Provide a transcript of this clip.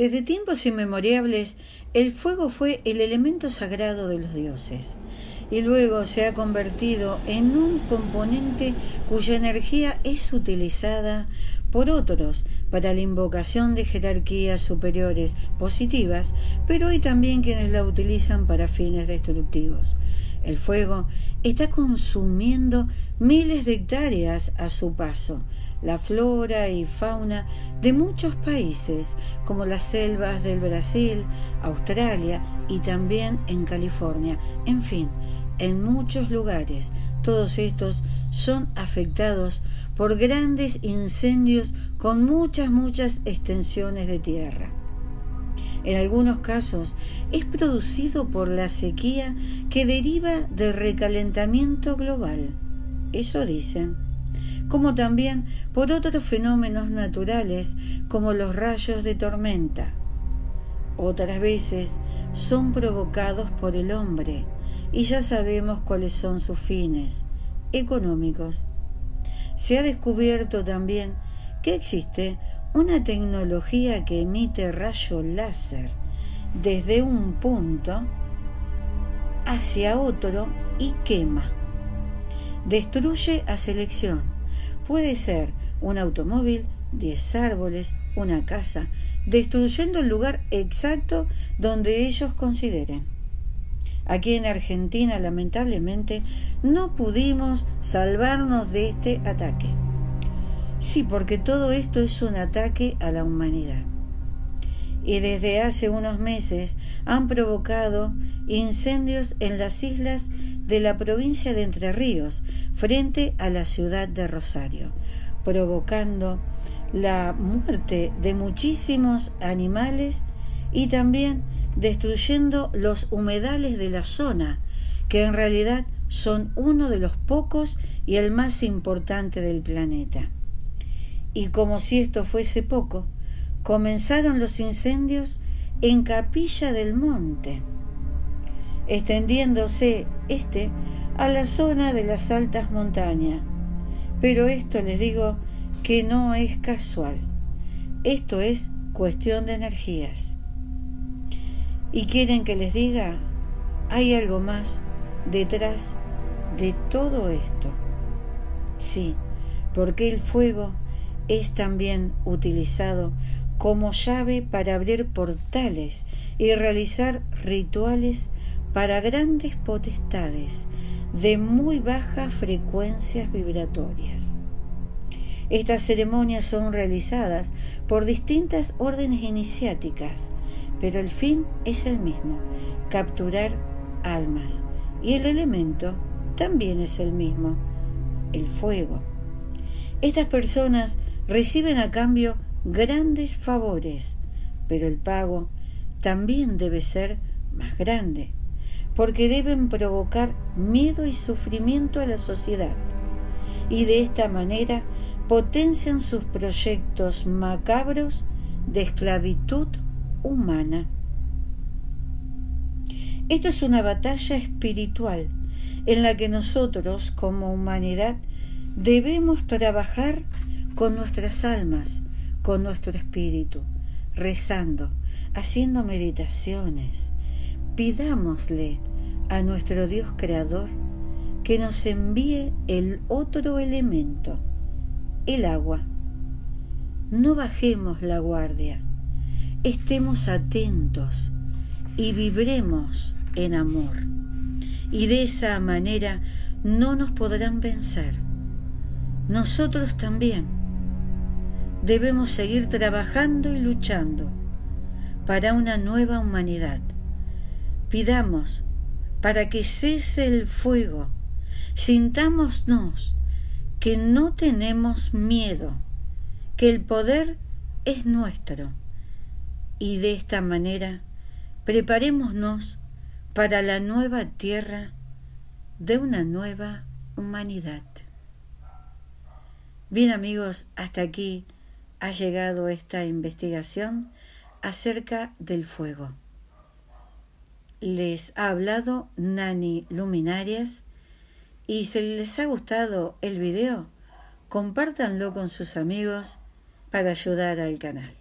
Desde tiempos inmemorables, el fuego fue el elemento sagrado de los dioses y luego se ha convertido en un componente cuya energía es utilizada por otros para la invocación de jerarquías superiores positivas, pero hay también quienes la utilizan para fines destructivos. El fuego está consumiendo miles de hectáreas a su paso. La flora y fauna de muchos países, como las selvas del Brasil, Australia y también en California. En fin, en muchos lugares, todos estos son afectados por grandes incendios con muchas extensiones de tierra. En algunos casos es producido por la sequía que deriva del recalentamiento global, eso dicen, como también por otros fenómenos naturales como los rayos de tormenta. Otras veces son provocados por el hombre y ya sabemos cuáles son sus fines económicos. Se ha descubierto también que existe una tecnología que emite rayo láser desde un punto hacia otro y quema. Destruye a selección. Puede ser un automóvil, 10 árboles, una casa, destruyendo el lugar exacto donde ellos consideren. Aquí en Argentina, lamentablemente, no pudimos salvarnos de este ataque. Sí, porque todo esto es un ataque a la humanidad. Y desde hace unos meses han provocado incendios en las islas de la provincia de Entre Ríos, frente a la ciudad de Rosario, provocando la muerte de muchísimos animales y también destruyendo los humedales de la zona, que en realidad son uno de los pocos y el más importante del planeta. Y como si esto fuese poco, comenzaron los incendios en Capilla del Monte, extendiéndose a la zona de las altas montañas. Pero esto les digo que no es casual, esto es cuestión de energías. ¿Y quieren que les diga? Hay algo más detrás de todo esto. Sí, porque el fuego es también utilizado como llave para abrir portales y realizar rituales para grandes potestades de muy bajas frecuencias vibratorias. Estas ceremonias son realizadas por distintas órdenes iniciáticas, pero el fin es el mismo: capturar almas. Y el elemento también es el mismo: el fuego. Estas personas reciben a cambio grandes favores, pero el pago también debe ser más grande, porque deben provocar miedo y sufrimiento a la sociedad, y de esta manera potencian sus proyectos macabros de esclavitud humana. Esto es una batalla espiritual en la que nosotros, como humanidad, debemos trabajar con nuestras almas, con nuestro espíritu, rezando, haciendo meditaciones. Pidámosle a nuestro Dios Creador que nos envíe el otro elemento, el agua. No bajemos la guardia, estemos atentos y vibremos en amor. Y de esa manera no nos podrán vencer. Nosotros también debemos seguir trabajando y luchando para una nueva humanidad. Pidamos para que cese el fuego, sintámonos que no tenemos miedo, que el poder es nuestro, y de esta manera preparémonos para la nueva tierra de una nueva humanidad. Bien, amigos, hasta aquí ha llegado esta investigación acerca del fuego. Les ha hablado Nani Luminarias, y si les ha gustado el video, compártanlo con sus amigos para ayudar al canal.